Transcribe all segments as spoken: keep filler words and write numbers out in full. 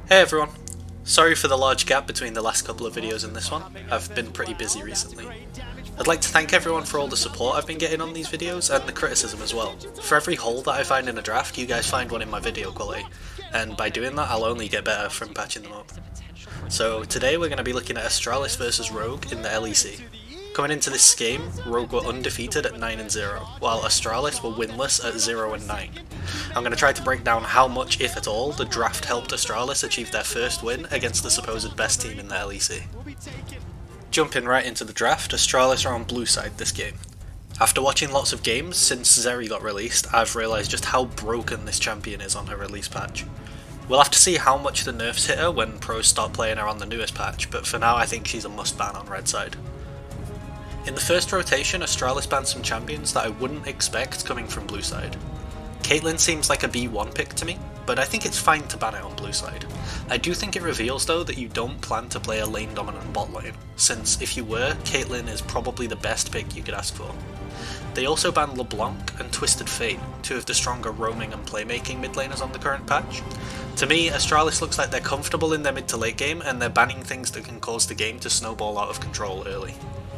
Hey everyone! Sorry for the large gap between the last couple of videos and this one. I've been pretty busy recently. I'd like to thank everyone for all the support I've been getting on these videos, and the criticism as well. For every hole that I find in a draft, you guys find one in my video quality, and by doing that I'll only get better from patching them up. So today we're going to be looking at Astralis versus Rogue in the L E C. Coming into this game, Rogue were undefeated at nine and zero, while Astralis were winless at zero and nine. I'm going to try to break down how much, if at all, the draft helped Astralis achieve their first win against the supposed best team in the L E C. Jumping right into the draft, Astralis are on blue side this game. After watching lots of games since Zeri got released, I've realised just how broken this champion is on her release patch. We'll have to see how much the nerfs hit her when pros start playing her on the newest patch, but for now I think she's a must ban on red side. In the first rotation, Astralis banned some champions that I wouldn't expect coming from blue side. Caitlyn seems like a B one pick to me, but I think it's fine to ban it on blue side. I do think it reveals though that you don't plan to play a lane dominant bot lane, since if you were, Caitlyn is probably the best pick you could ask for. They also banned LeBlanc and Twisted Fate, two of the stronger roaming and playmaking mid laners on the current patch. To me, Astralis looks like they're comfortable in their mid to late game, and they're banning things that can cause the game to snowball out of control early.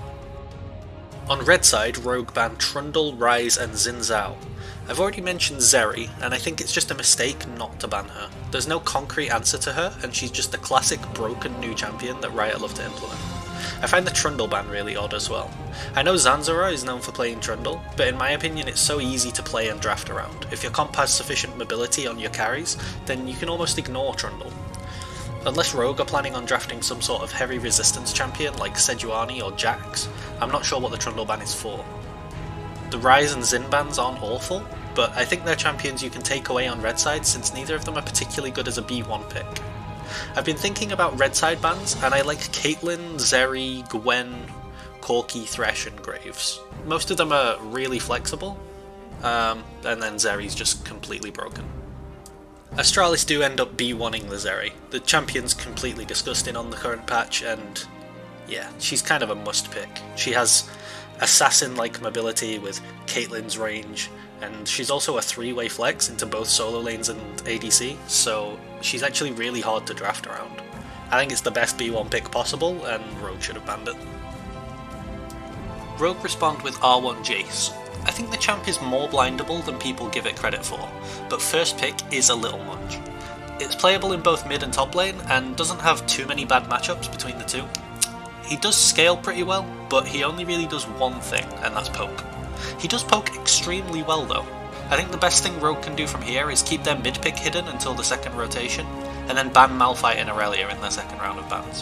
On red side, Rogue banned Trundle, Ryze and Xin Zhao. I've already mentioned Zeri, and I think it's just a mistake not to ban her. There's no concrete answer to her, and she's just the classic broken new champion that Riot love to implement. I find the Trundle ban really odd as well. I know Zanzara is known for playing Trundle, but in my opinion it's so easy to play and draft around. If your comp has sufficient mobility on your carries, then you can almost ignore Trundle. Unless Rogue are planning on drafting some sort of heavy resistance champion like Sejuani or Jax, I'm not sure what the Trundle ban is for. The Ryze and Xin bans aren't awful, but I think they're champions you can take away on red side since neither of them are particularly good as a B one pick. I've been thinking about red side bans, and I like Caitlyn, Zeri, Gwen, Corki, Thresh and Graves. Most of them are really flexible, um, and then Zeri's just completely broken. Astralis do end up B one-ing the Zeri. The champion's completely disgusting on the current patch, and yeah, she's kind of a must pick. She has assassin-like mobility with Caitlyn's range, and she's also a three-way flex into both solo lanes and A D C, so she's actually really hard to draft around. I think it's the best B one pick possible, and Rogue should have banned it. Rogue respond with R one Jace. I think the champ is more blindable than people give it credit for, but first pick is a little much. It's playable in both mid and top lane, and doesn't have too many bad matchups between the two. He does scale pretty well, but he only really does one thing, and that's poke. He does poke extremely well though. I think the best thing Rogue can do from here is keep their mid pick hidden until the second rotation, and then ban Malphite and Aurelia in their second round of bans.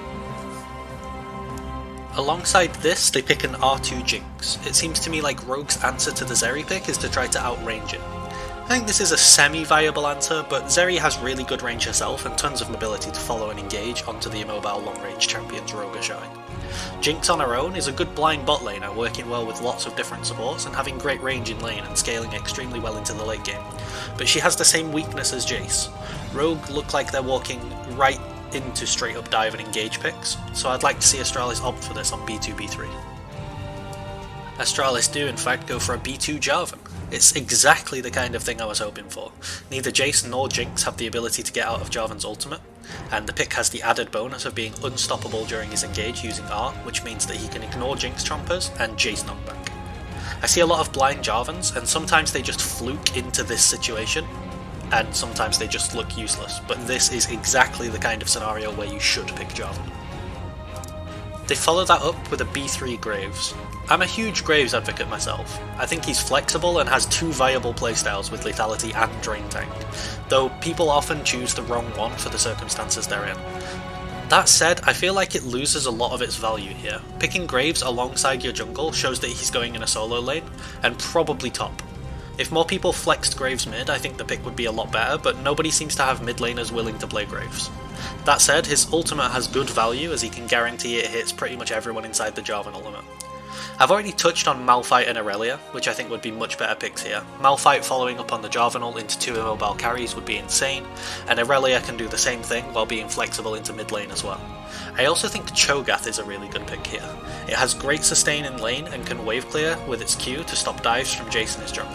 Alongside this, they pick an R two Jinx. It seems to me like Rogue's answer to the Zeri pick is to try to outrange it. I think this is a semi-viable answer, but Zeri has really good range herself and tons of mobility to follow and engage onto the immobile long-range champions Rogue are showing. Jinx on her own is a good blind bot laner, working well with lots of different supports and having great range in lane and scaling extremely well into the late game. But she has the same weakness as Jace. Rogue look like they're walking right into straight up dive and engage picks, so I'd like to see Astralis opt for this on B two B three. Astralis do in fact go for a B two Jarvan. It's exactly the kind of thing I was hoping for. Neither Jace nor Jinx have the ability to get out of Jarvan's ultimate, and the pick has the added bonus of being unstoppable during his engage using R, which means that he can ignore Jinx chompers and Jace knockback. I see a lot of blind Jarvans, and sometimes they just fluke into this situation, and sometimes they just look useless, but this is exactly the kind of scenario where you should pick Jarvan. They follow that up with a B three Graves. I'm a huge Graves advocate myself. I think he's flexible and has two viable playstyles with lethality and drain tank, though people often choose the wrong one for the circumstances they're in. That said, I feel like it loses a lot of its value here. Picking Graves alongside your jungle shows that he's going in a solo lane, and probably top. If more people flexed Graves mid, I think the pick would be a lot better, but nobody seems to have mid laners willing to play Graves. That said, his ultimate has good value as he can guarantee it hits pretty much everyone inside the Jarvan ultimate. I've already touched on Malphite and Aurelia, which I think would be much better picks here. Malphite following up on the Jarvan ult into two immobile carries would be insane, and Aurelia can do the same thing while being flexible into mid lane as well. I also think Cho'Gath is a really good pick here. It has great sustain in lane and can wave clear with its Q to stop dives from Jace and his jungler.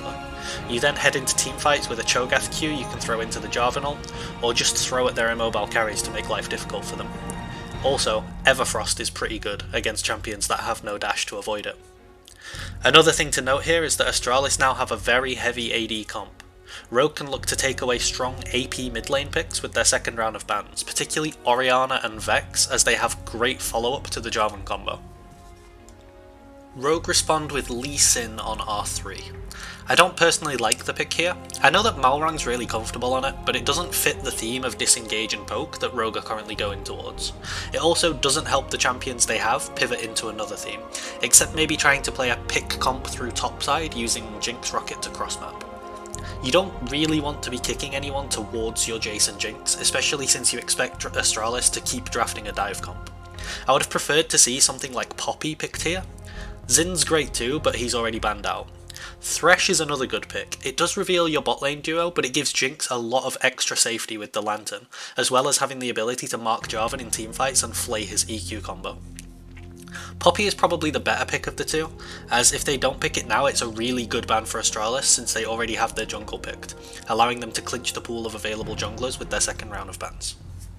You then head into teamfights with a Cho'Gath Q you can throw into the Jarvan ult, or just throw at their immobile carries to make life difficult for them. Also, Everfrost is pretty good against champions that have no dash to avoid it. Another thing to note here is that Astralis now have a very heavy A D comp. Rogue can look to take away strong A P mid lane picks with their second round of bans, particularly Orianna and Vex, as they have great follow-up to the Jarvan combo. Rogue respond with Lee Sin on R three. I don't personally like the pick here. I know that Malrang's really comfortable on it, but it doesn't fit the theme of disengage and poke that Rogue are currently going towards. It also doesn't help the champions they have pivot into another theme, except maybe trying to play a pick comp through topside using Jinx Rocket to cross-map. You don't really want to be kicking anyone towards your Jason Jinx, especially since you expect Astralis to keep drafting a dive comp. I would have preferred to see something like Poppy picked here. Zin's great too, but he's already banned out. Thresh is another good pick. It does reveal your bot lane duo, but it gives Jinx a lot of extra safety with the Lantern, as well as having the ability to mark Jarvan in teamfights and flay his E Q combo. Poppy is probably the better pick of the two, as if they don't pick it now it's a really good ban for Astralis since they already have their jungle picked, allowing them to clinch the pool of available junglers with their second round of bans.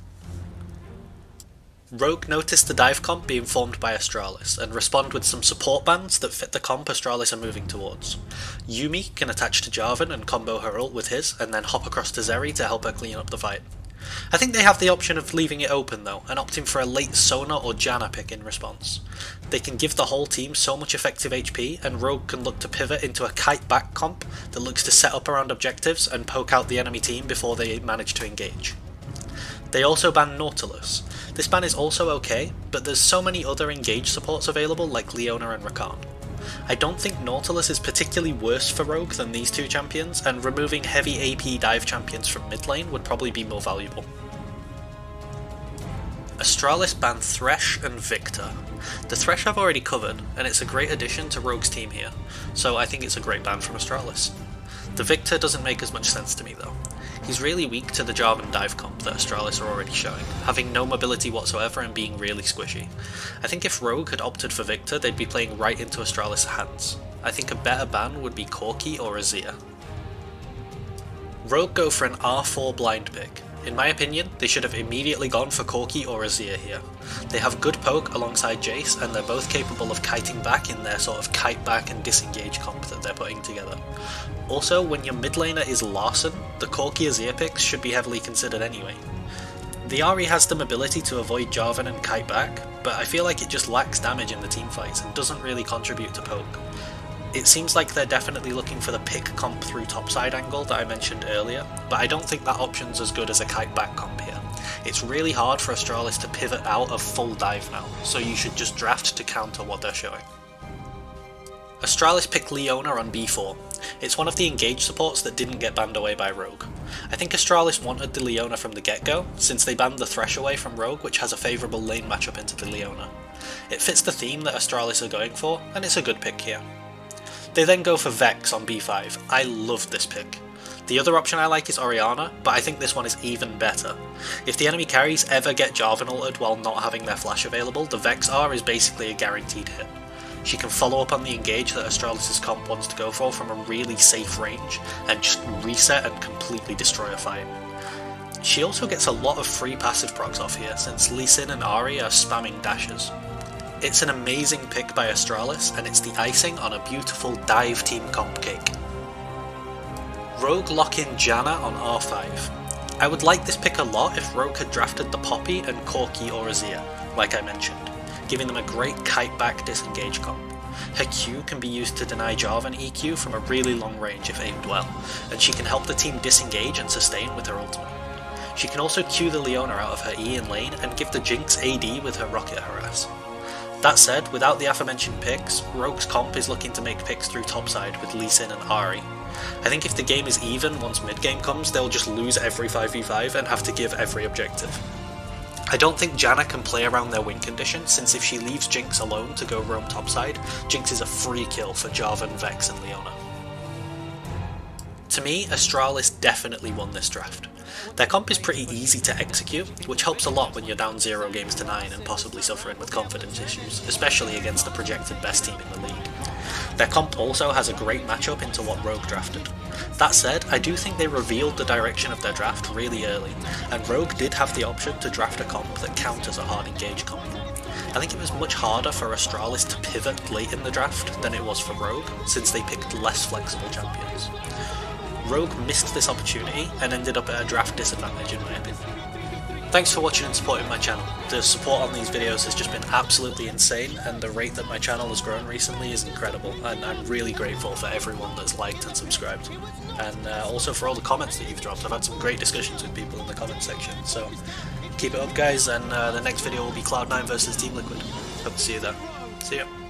Rogue noticed the dive comp being formed by Astralis, and respond with some support bans that fit the comp Astralis are moving towards. Yuumi can attach to Jarvan and combo her ult with his, and then hop across to Zeri to help her clean up the fight. I think they have the option of leaving it open though, and opting for a late Sona or Janna pick in response. They can give the whole team so much effective H P, and Rogue can look to pivot into a kite back comp that looks to set up around objectives and poke out the enemy team before they manage to engage. They also ban Nautilus. This ban is also okay, but there's so many other engage supports available like Leona and Rakan. I don't think Nautilus is particularly worse for Rogue than these two champions, and removing heavy A P dive champions from mid lane would probably be more valuable. Astralis ban Thresh and Viktor. The Thresh I've already covered, and it's a great addition to Rogue's team here, so I think it's a great ban from Astralis. The Viktor doesn't make as much sense to me though. He's really weak to the Jarvan dive comp that Astralis are already showing, having no mobility whatsoever and being really squishy. I think if Rogue had opted for Viktor, they'd be playing right into Astralis' hands. I think a better ban would be Corki or Azir. Rogue go for an R four blind pick. In my opinion, they should have immediately gone for Corki or Azir here. They have good poke alongside Jace, and they're both capable of kiting back in their sort of kite back and disengage comp that they're putting together. Also, when your mid laner is Larson, the Corki Azir picks should be heavily considered anyway. The Ahri has the mobility to avoid Jarvan and kite back, but I feel like it just lacks damage in the teamfights and doesn't really contribute to poke. It seems like they're definitely looking for the pick comp through topside angle that I mentioned earlier, but I don't think that option's as good as a kite back comp here. It's really hard for Astralis to pivot out of full dive now, so you should just draft to counter what they're showing. Astralis picked Leona on B four. It's one of the engage supports that didn't get banned away by Rogue. I think Astralis wanted the Leona from the get-go, since they banned the Thresh away from Rogue, which has a favourable lane matchup into the Leona. It fits the theme that Astralis are going for, and it's a good pick here. They then go for Vex on B five. I love this pick. The other option I like is Orianna, but I think this one is even better. If the enemy carries ever get Jarvan ulted while not having their flash available, the Vex R is basically a guaranteed hit. She can follow up on the engage that Astralis' comp wants to go for from a really safe range, and just reset and completely destroy a fight. She also gets a lot of free passive procs off here, since Lee Sin and Ahri are spamming dashes. It's an amazing pick by Astralis, and it's the icing on a beautiful dive team comp cake. Rogue lock in Janna on R five. I would like this pick a lot if Rogue had drafted the Poppy and Corki or Azir, like I mentioned, giving them a great kite back disengage comp. Her Q can be used to deny Jarvan E Q from a really long range if aimed well, and she can help the team disengage and sustain with her ultimate. She can also Q the Leona out of her E in lane and give the Jinx A D with her Rocket Harass. That said, without the aforementioned picks, Rogue's comp is looking to make picks through topside with Lee Sin and Ahri. I think if the game is even once mid-game comes, they'll just lose every five v five and have to give every objective. I don't think Janna can play around their win condition, since if she leaves Jinx alone to go roam topside, Jinx is a free kill for Jarvan, Vex and Leona. To me, Astralis definitely won this draft. Their comp is pretty easy to execute, which helps a lot when you're down zero games to nine and possibly suffering with confidence issues, especially against the projected best team in the league. Their comp also has a great matchup into what Rogue drafted. That said, I do think they revealed the direction of their draft really early, and Rogue did have the option to draft a comp that counters a hard engage comp. I think it was much harder for Astralis to pivot late in the draft than it was for Rogue, since they picked less flexible champions. Rogue missed this opportunity and ended up at a draft disadvantage in my opinion. Thanks for watching and supporting my channel. The support on these videos has just been absolutely insane, and the rate that my channel has grown recently is incredible, and I'm really grateful for everyone that's liked and subscribed. And uh, also for all the comments that you've dropped. I've had some great discussions with people in the comment section, so keep it up guys, and uh, the next video will be Cloud nine versus Team Liquid. Hope to see you there. See ya.